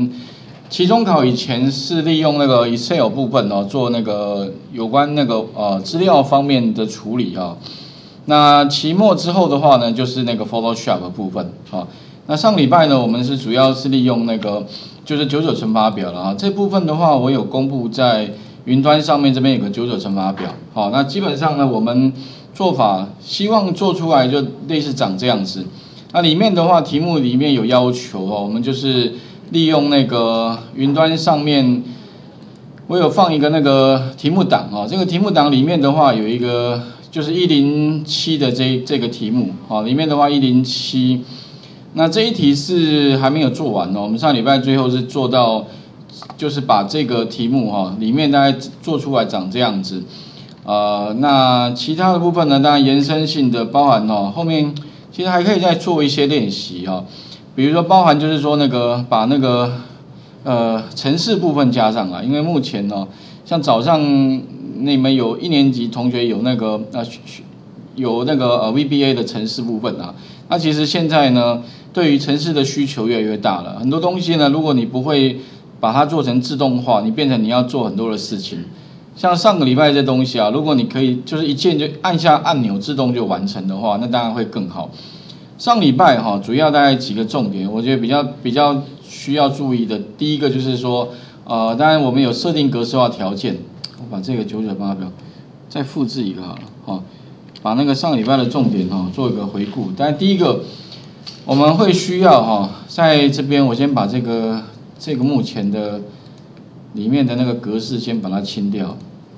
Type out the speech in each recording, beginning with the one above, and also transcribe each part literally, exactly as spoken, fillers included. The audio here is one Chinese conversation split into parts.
嗯，期中考以前是利用那个 Excel 部分哦，做那个有关那个呃资料方面的处理啊、哦。那期末之后的话呢，就是那个 Photoshop 的部分啊、哦。那上礼拜呢，我们是主要是利用那个就是九九乘法表了啊。这部分的话，我有公布在云端上面，这边有个九九乘法表。好、哦，那基本上呢，我们做法希望做出来就类似长这样子。那里面的话，题目里面有要求哦，我们就是利用那个云端上面，我有放一个那个题目档哦。这个题目档里面的话，有一个就是一零七的这这个题目哦，里面的话一零七。那这一题是还没有做完哦，我们上礼拜最后是做到，就是把这个题目哈、哦、里面大概做出来长这样子，呃，那其他的部分呢，当然延伸性的包含哦，后面其实还可以再做一些练习哈、哦，比如说包含就是说那个把那个呃程式部分加上来，因为目前呢、哦，像早上你们有一年级同学有那个呃有那个呃 V B A 的程式部分啊，那其实现在呢。对于程式的需求越来越大了，很多东西呢，如果你不会把它做成自动化，你变成你要做很多的事情。像上个礼拜这东西啊，如果你可以就是一键就按下按钮自动就完成的话，那当然会更好。上礼拜哈、啊，主要大概几个重点，我觉得比较比较需要注意的，第一个就是说，呃，当然我们有设定格式化条件，我把这个九九乘法表再复制一个好了，哈，把那个上礼拜的重点哈做一个回顾。但第一个。我们会需要哈，在这边我先把这个这个目前的里面的那个格式先把它清掉，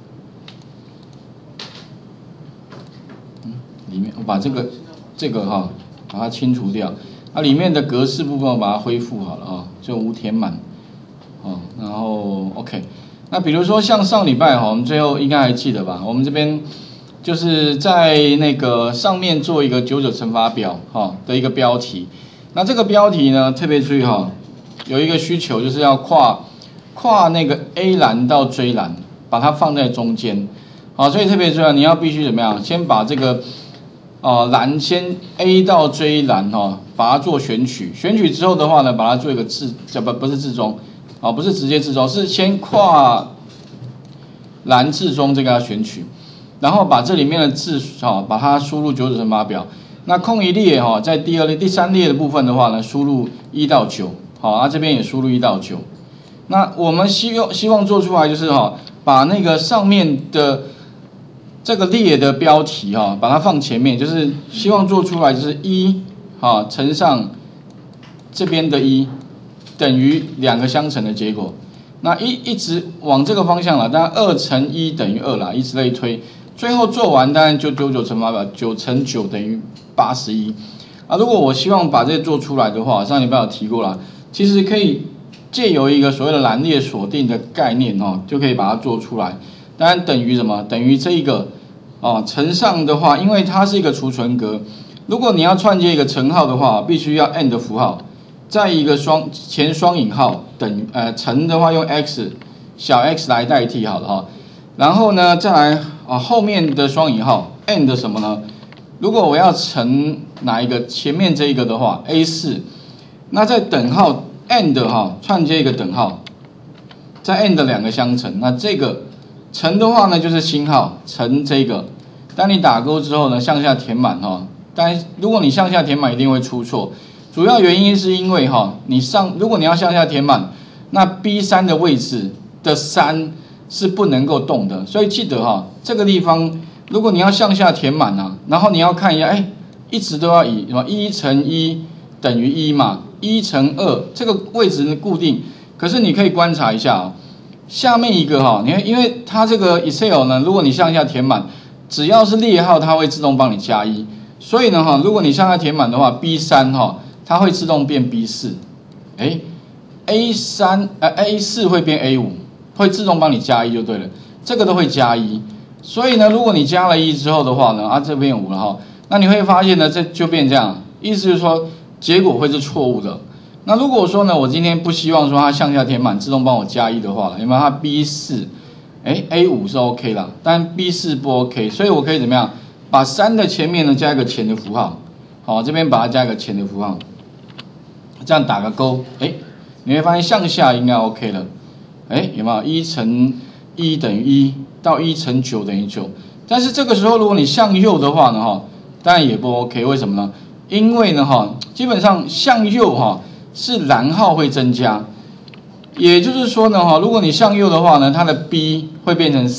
嗯，里面我把这个这个哈把它清除掉，那、啊、里面的格式部分我把它恢复好了啊，就无填满，哦，然后 OK， 那比如说像上礼拜哈，我们最后应该还记得吧？我们这边。就是在那个上面做一个九九乘法表哈的一个标题，那这个标题呢特别注意哈，有一个需求就是要跨跨那个 A 栏到 J 栏，把它放在中间，好，所以特别注意你要必须怎么样，先把这个呃栏先 A 到 J 栏哈，把它做选取，选取之后的话呢，把它做一个置不不是置中，啊不是直接置中，是先跨栏置中这个要选取。然后把这里面的字哈，把它输入九九乘法表。那空一列哈，在第二列、第三列的部分的话呢，输入一到九，好，啊这边也输入一到九。那我们希望希望做出来就是哈，把那个上面的这个列的标题哈，把它放前面，就是希望做出来就是一哈乘上这边的一等于两个相乘的结果。那一一直往这个方向了，当然二乘一等于二啦，以此类推。最后做完，当然就九九乘法表，九乘九等于八十一啊。如果我希望把这做出来的话，上礼拜有提过了，其实可以借由一个所谓的栏列锁定的概念哦，就可以把它做出来。当然等于什么？等于这一个哦乘上的话，因为它是一个储存格，如果你要串接一个乘号的话，必须要 and 符号，再一个双前双引号等于呃乘的话用 x 小 x 来代替好了哈。然后呢，再来啊后面的双引号 and 什么呢？如果我要乘哪一个前面这一个的话 A 四， 那在等号 and 哈串接一个等号，再 and 两个相乘，那这个乘的话呢就是星号乘这个，当你打勾之后呢向下填满哈，但如果你向下填满一定会出错，主要原因是因为哈你上如果你要向下填满，那 B 三 的位置的三是不能够动的，所以记得哈，这个地方如果你要向下填满啊，然后你要看一下，哎，一直都要以什么一乘一等于一嘛，一乘二这个位置固定，可是你可以观察一下啊，下面一个哈，你看，因为它这个 Excel 呢，如果你向下填满，只要是列号，它会自动帮你加一，所以呢哈，如果你向下填满的话 ，B 三 哈，它会自动变 B 四，哎 ，A 三 呃 A 四 会变 A 五。会自动帮你加一就对了，这个都会加一，所以呢，如果你加了一之后的话呢，啊这边五了哈，那你会发现呢，这就变这样，意思就是说结果会是错误的。那如果说呢，我今天不希望说它向下填满，自动帮我加一的话，有没有？它 B 四，哎 A 五 是 OK 啦，但 B 四 不 OK， 所以我可以怎么样？把三的前面呢加一个前的符号，好，这边把它加一个前的符号，这样打个勾，哎， 你会发现向下应该 OK 了。哎，有没有一乘一等于一到一乘九等于九？但是这个时候如果你向右的话呢，哈，当然也不 OK。为什么呢？因为呢，哈，基本上向右哈是蓝号会增加，也就是说呢，哈，如果你向右的话呢，它的 B 会变成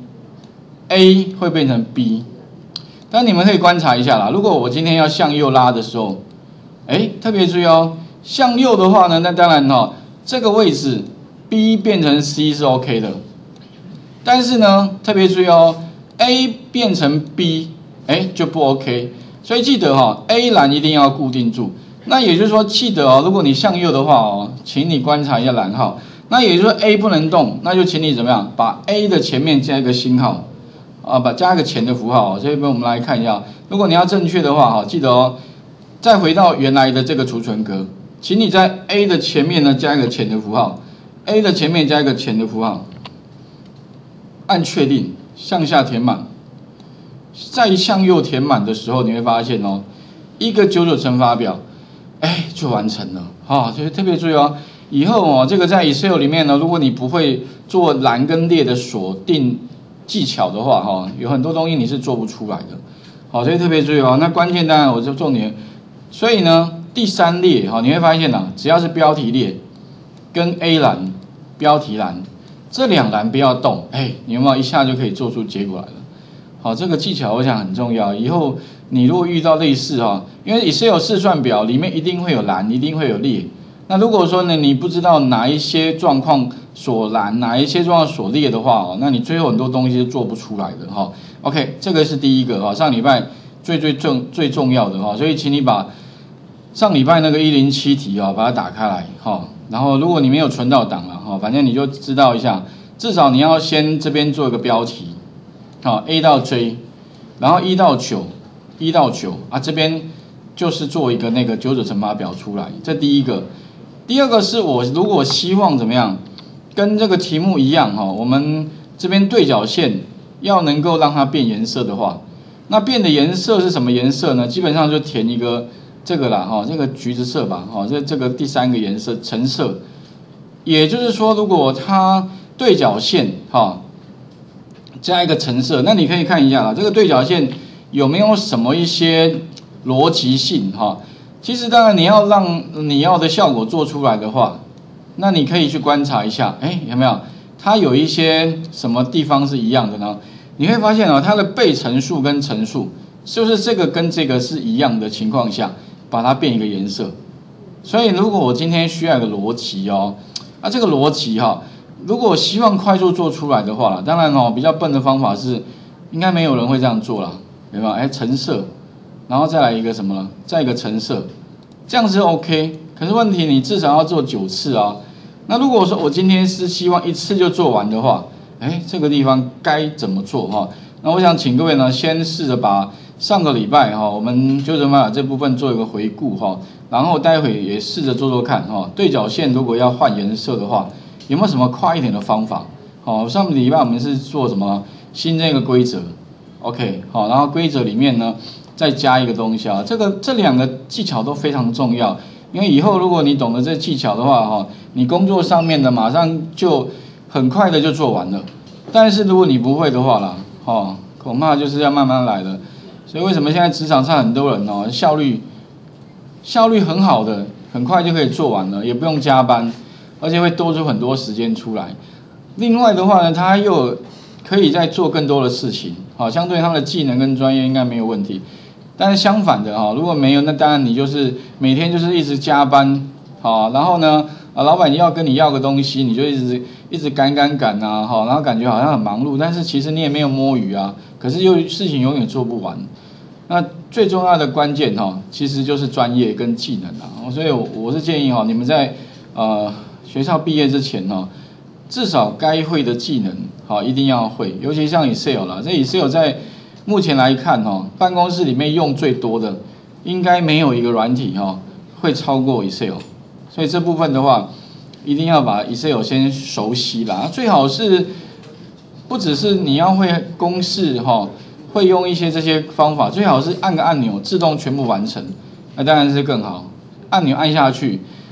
C，A 会变成 B。但你们可以观察一下啦，如果我今天要向右拉的时候，哎，特别注意哦，向右的话呢，那当然哈，这个位置 B 变成 C 是 OK 的，但是呢，特别注意哦 ，A 变成 B， 哎就不 OK。所以记得哈 ，A 栏一定要固定住。那也就是说，记得哦，如果你向右的话哦，请你观察一下蓝号。那也就是说 A 不能动，那就请你怎么样，把 A 的前面加一个星号。啊，把加一个前的符号，这边我们来看一下。如果你要正确的话，哈，记得哦，再回到原来的这个储存格，请你在 A 的前面呢加一个前的符号 ，A 的前面加一个前的符号，按确定，向下填满，再向右填满的时候，你会发现哦，一个九九乘法表，哎，就完成了，哈，所以特别注意哦，以后哦，这个在 Excel 里面呢，如果你不会做栏跟列的锁定技巧的话，哈，有很多东西你是做不出来的，好，所以特别注意哦。那关键当然我就重点，所以呢，第三列哈，你会发现呐、啊，只要是标题列跟 A 栏、标题栏这两栏不要动，哎，你有没有一下就可以做出结果来了？好，这个技巧我想很重要。以后你如果遇到类似哈，因为 Excel 试算表里面一定会有栏，一定会有列。那如果说呢，你不知道哪一些状况锁栏，哪一些状况锁列的话哦，那你最后很多东西是做不出来的哈。OK， 这个是第一个哈，上礼拜最最重最重要的哈，所以请你把上礼拜那个一零七题啊，把它打开来哈。然后如果你没有存到档了哈，反正你就知道一下，至少你要先这边做一个标题，好 A 到 J， 然后一到九，一到九啊，这边就是做一个那个九九乘法表出来，这第一个。第二个是我如果希望怎么样，跟这个题目一样哈，我们这边对角线要能够让它变颜色的话，那变的颜色是什么颜色呢？基本上就填一个这个啦哈，这个橘子色吧哈，这这个第三个颜色橙色，也就是说，如果它对角线哈加一个橙色，那你可以看一下啦，这个对角线有没有什么一些逻辑性哈？其实当然你要让你要的效果做出来的话，那你可以去观察一下，哎，有没有它有一些什么地方是一样的呢？你会发现哦，它的被乘数跟乘数，就是这个跟这个是一样的情况下，把它变一个颜色。所以如果我今天需要一个逻辑哦，啊这个逻辑哈、哦，如果我希望快速做出来的话啦，当然哦比较笨的方法是，应该没有人会这样做啦，有没有？哎，橙色。然后再来一个什么了？再一个橙色，这样是 OK。可是问题你至少要做九次啊。那如果说我今天是希望一次就做完的话，哎，这个地方该怎么做哈？那我想请各位呢，先试着把上个礼拜哈，我们纠正法这部分做一个回顾哈，然后待会也试着做做看哈。对角线如果要换颜色的话，有没有什么快一点的方法？好，上个礼拜我们是做什么？新增一个规则 ，OK， 好，然后规则里面呢。再加一个东西啊，这个这两个技巧都非常重要，因为以后如果你懂得这技巧的话，哈，你工作上面的马上就很快的就做完了。但是如果你不会的话啦，哦，恐怕就是要慢慢来了。所以为什么现在职场上很多人哦，效率效率很好的，很快就可以做完了，也不用加班，而且会多出很多时间出来。另外的话呢，他又可以再做更多的事情，好，相对他的技能跟专业应该没有问题。但是相反的哈，如果没有，那当然你就是每天就是一直加班，好，然后呢，啊，老板要跟你要个东西，你就一直一直赶赶赶啊，好，然后感觉好像很忙碌，但是其实你也没有摸鱼啊，可是又事情永远做不完。那最重要的关键哈，其实就是专业跟技能啊，所以我我是建议哈，你们在呃学校毕业之前哈，至少该会的技能好一定要会，尤其像 Excel 啦，这 Excel 在目前来看哈，办公室里面用最多的，应该没有一个软体哈会超过 Excel， 所以这部分的话，一定要把 Excel 先熟悉啦。最好是不只是你要会公式哈，会用一些这些方法，最好是按个按钮自动全部完成，那当然是更好。按钮按下去，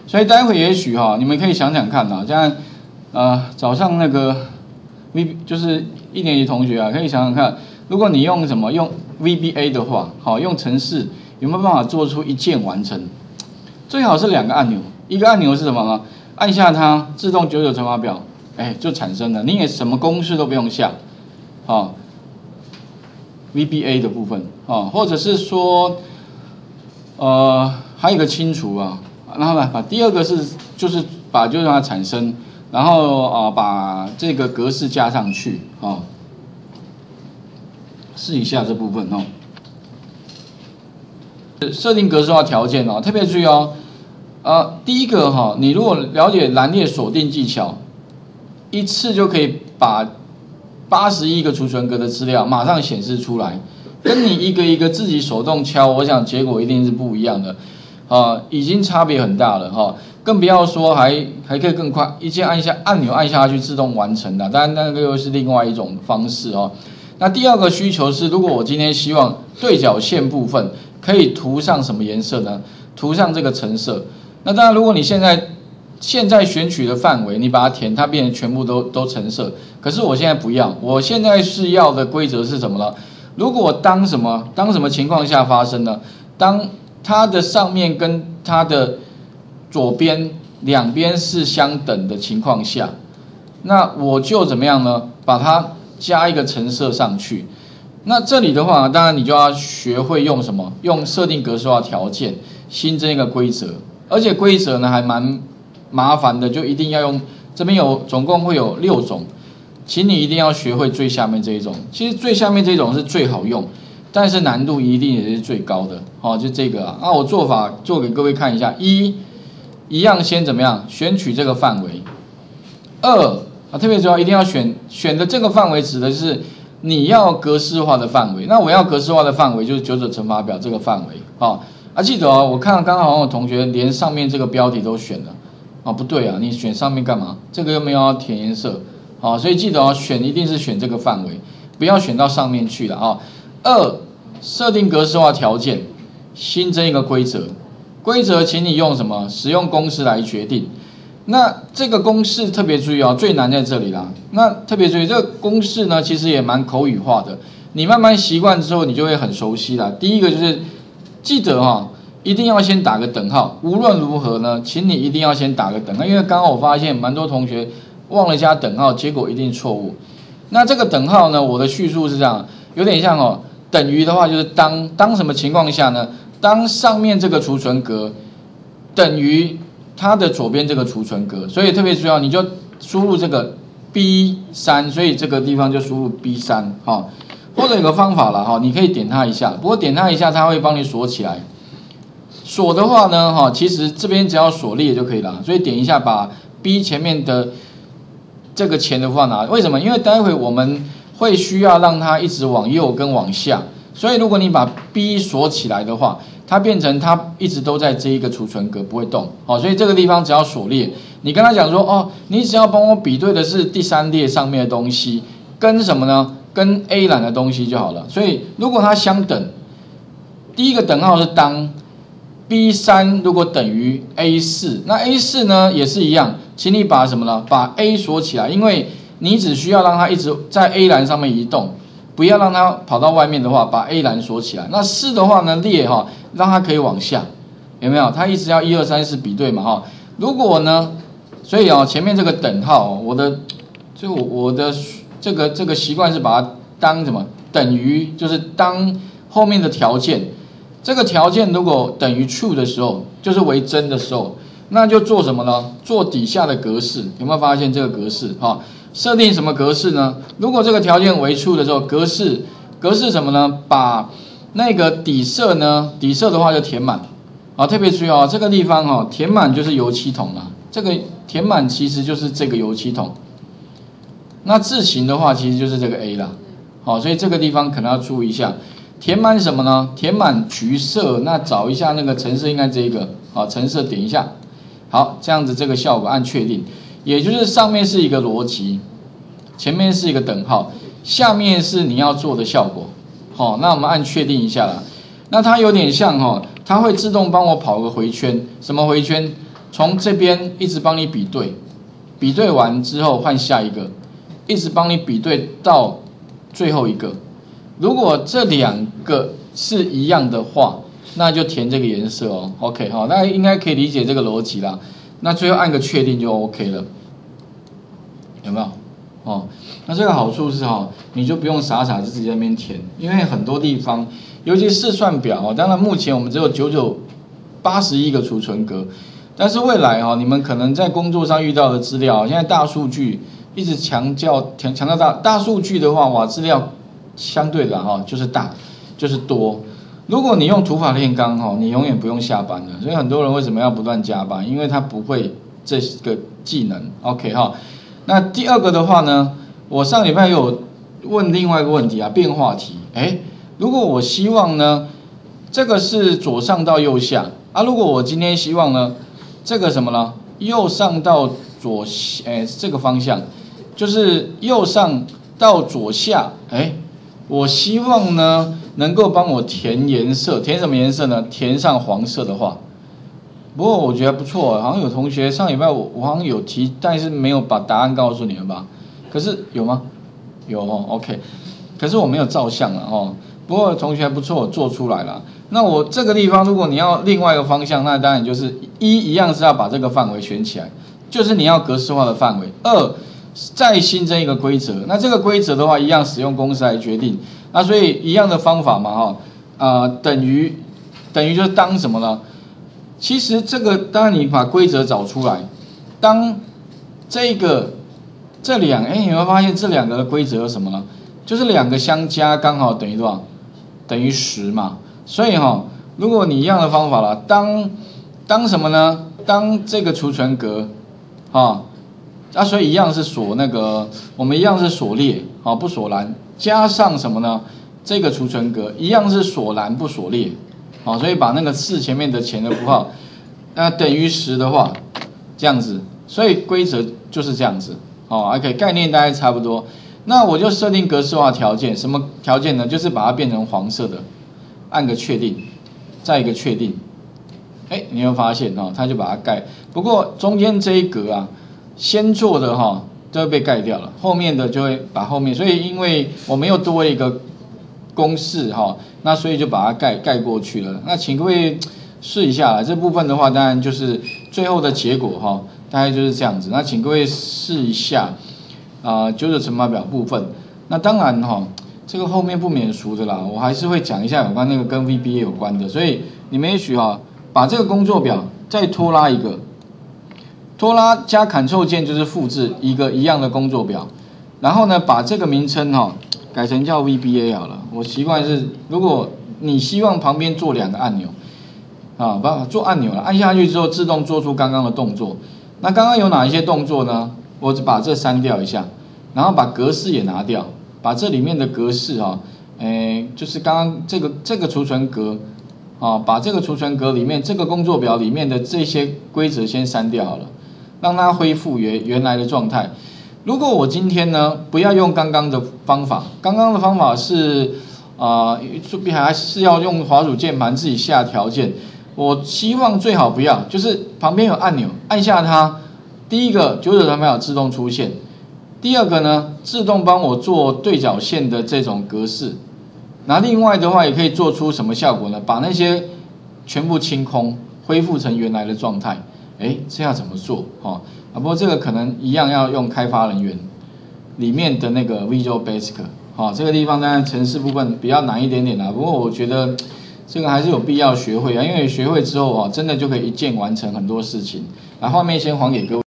所以待会也许哈，你们可以想想看啊，这样呃早上那个 V 就是一年级同学啊，可以想想看，如果你用什么用 V B A 的话，好用程式有没有办法做出一键完成？最好是两个按钮，一个按钮是什么呢？按下它，自动九九乘法表，哎就产生了，你也什么公式都不用下，好 V B A 的部分啊，或者是说呃还有一个清除啊，然后呢把第二个是就是把就让它产生。然后啊、呃，把这个格式加上去啊，试一下这部分哦。设定格式化条件哦，特别注意哦。呃，第一个哈、哦，你如果了解栏列锁定技巧，一次就可以把八十一个储存格的资料马上显示出来，跟你一个一个自己手动敲，我想结果一定是不一样的。啊，已经差别很大了哈，更不要说还还可以更快，一键按下按钮按下去自动完成的，当然那个又是另外一种方式哦。那第二个需求是，如果我今天希望对角线部分可以涂上什么颜色呢？涂上这个橙色。那当然，如果你现在现在选取的范围，你把它填，它变成全部都都橙色。可是我现在不要，我现在是要的规则是什么呢？如果当什么当什么情况下发生呢？当它的上面跟它的左边两边是相等的情况下，那我就怎么样呢？把它加一个橙色上去。那这里的话，当然你就要学会用什么？用设定格式化条件，新增一个规则。而且规则呢还蛮麻烦的，就一定要用这边有总共会有六种，请你一定要学会最下面这一种。其实最下面这种是最好用。但是难度一定也是最高的，好、哦，就这个啊。那我做法做给各位看一下：一，一样先怎么样选取这个范围；二啊，特别重要，一定要选选的这个范围指的是你要格式化的范围。那我要格式化的范围就是九九乘法表这个范围，哦、啊，记得哦，我看刚好有同学连上面这个标题都选了，啊，不对啊，你选上面干嘛？这个又没有要填颜色，好、哦，所以记得哦，选一定是选这个范围，不要选到上面去了啊。哦二，设定格式化条件，新增一个规则。规则，请你用什么？使用公式来决定。那这个公式特别注意哦，最难在这里啦。那特别注意，这个公式呢，其实也蛮口语化的。你慢慢习惯之后，你就会很熟悉啦。第一个就是记得哈、哦，一定要先打个等号。无论如何呢，请你一定要先打个等号，因为刚刚我发现蛮多同学忘了加等号，结果一定错误。那这个等号呢，我的叙述是这样，有点像哦。等于的话就是当当什么情况下呢？当上面这个储存格等于它的左边这个储存格，所以特别重要，你就输入这个 B 三， 所以这个地方就输入 B 三 哈。或者有个方法啦哈，你可以点它一下，不过点它一下它会帮你锁起来。锁的话呢哈，其实这边只要锁列就可以了，所以点一下把 B 前面的这个前的话拿，为什么？因为待会我们会需要让它一直往右跟往下，所以如果你把 B 锁起来的话，它变成它一直都在这一个储存格不会动，好，所以这个地方只要锁列，你跟他讲说哦，你只要帮我比对的是第三列上面的东西，跟什么呢？跟 A 栏的东西就好了。所以如果它相等，第一个等号是当 B 三 如果等于 A 四， 那 A 四 呢也是一样，请你把什么呢？把 A 锁起来，因为你只需要让它一直在 A 栏上面移动，不要让它跑到外面的话，把 A 栏锁起来。那四的话呢，列哈，让它可以往下，有没有？它一直要一二三四比对嘛哈。如果呢，所以啊，前面这个等号，我的就我的这个这个习惯是把它当什么等于，就是当后面的条件，这个条件如果等于 true 的时候，就是为真的时候，那就做什么呢？做底下的格式，有没有发现这个格式哈？设定什么格式呢？如果这个条件为 true 的时候，格式格式什么呢？把那个底色呢，底色的话就填满。好，特别注意哦，这个地方哈、哦，填满就是油漆桶啦。这个填满其实就是这个油漆桶。那字形的话，其实就是这个 A 啦。好，所以这个地方可能要注意一下。填满什么呢？填满橘色。那找一下那个橙色，应该这一个。好，橙色点一下。好，这样子这个效果按确定。也就是上面是一个逻辑，前面是一个等号，下面是你要做的效果。好、哦，那我们按确定一下啦。那它有点像哈、哦，它会自动帮我跑个回圈，什么回圈？ 从这边一直帮你比对，比对完之后换下一个，一直帮你比对到最后一个。如果这两个是一样的话，那就填这个颜色哦。OK 哈，大家应该可以理解这个逻辑啦。那最后按个确定就 OK 了，有没有？哦，那这个好处是哈，你就不用傻傻自己在那边填，因为很多地方，尤其试算表哦，当然目前我们只有九九八十一个储存格，但是未来哈，你们可能在工作上遇到的资料，现在大数据一直强调强强调大大数据的话，哇，资料相对的哈就是大就是多。如果你用土法炼钢哈，你永远不用下班了。所以很多人为什么要不断加班？因为他不会这个技能。OK 哈。那第二个的话呢，我上礼拜有问另外一个问题啊，变化题。哎，如果我希望呢，这个是左上到右下啊，如果我今天希望呢，这个什么呢？右上到左，哎，这个方向就是右上到左下。哎，我希望呢能够帮我填颜色，填什么颜色呢？填上黄色的话。不过我觉得不错，好像有同学上礼拜我我好像有提，但是没有把答案告诉你们吧？可是有吗？有哦 ，OK。可是我没有照相了哦。不过同学不错，做出来了。那我这个地方，如果你要另外一个方向，那当然就是一一样是要把这个范围选起来，就是你要格式化的范围。二再新增一个规则，那这个规则的话，一样使用公式来决定。那所以一样的方法嘛，哈，呃，等于等于就是当什么呢？其实这个当然你把规则找出来，当这个这两哎，你会发现这两个的规则是什么呢？就是两个相加刚好等于多少？等于十嘛。所以哈、哦，如果你一样的方法了，当当什么呢？当这个储存格，啊、哦，啊，所以一样是锁那个，我们一样是锁列，啊、哦，不锁栏，加上什么呢？这个储存格一样是锁栏不锁列。好，所以把那个四前面的前的符号，那等于十的话，这样子，所以规则就是这样子。好 ，OK， 概念大概差不多。那我就设定格式化条件，什么条件呢？就是把它变成黄色的，按个确定，再一个确定。哎，你会发现哈，它就把它盖。不过中间这一格啊，先做的哈都会被盖掉了，后面的就会把后面，所以因为我们又多了一个公式哈，那所以就把它盖盖过去了。那请各位试一下啦，这部分的话，当然就是最后的结果哈，大概就是这样子。那请各位试一下啊，九九乘法表部分。那当然哈，这个后面不免俗的啦，我还是会讲一下有关那个跟 V B A 有关的。所以你们也许哈，把这个工作表再拖拉一个，拖拉加 Ctrl 键就是复制一个一样的工作表，然后呢，把这个名称哈。改成叫 V B A 好了，我习惯是，如果你希望旁边做两个按钮，啊，把做按钮了，按下去之后自动做出刚刚的动作。那刚刚有哪一些动作呢？我只把这删掉一下，然后把格式也拿掉，把这里面的格式哈，诶，就是刚刚这个这个储存格，啊，把这个储存格里面这个工作表里面的这些规则先删掉好了，让它恢复原原来的状态。如果我今天呢，不要用刚刚的方法，刚刚的方法是啊，呃，还是要用滑鼠键盘自己下条件。我希望最好不要，就是旁边有按钮，按下它，第一个九九乘法表自动出现，第二个呢，自动帮我做对角线的这种格式。那另外的话，也可以做出什么效果呢？把那些全部清空，恢复成原来的状态。哎，这要怎么做？哈、哦。啊，不过这个可能一样要用开发人员里面的那个 Visual Basic， 好，这个地方当然程式部分比较难一点点啦。不过我觉得这个还是有必要学会啊，因为学会之后啊，真的就可以一键完成很多事情。来，画面先还给各位。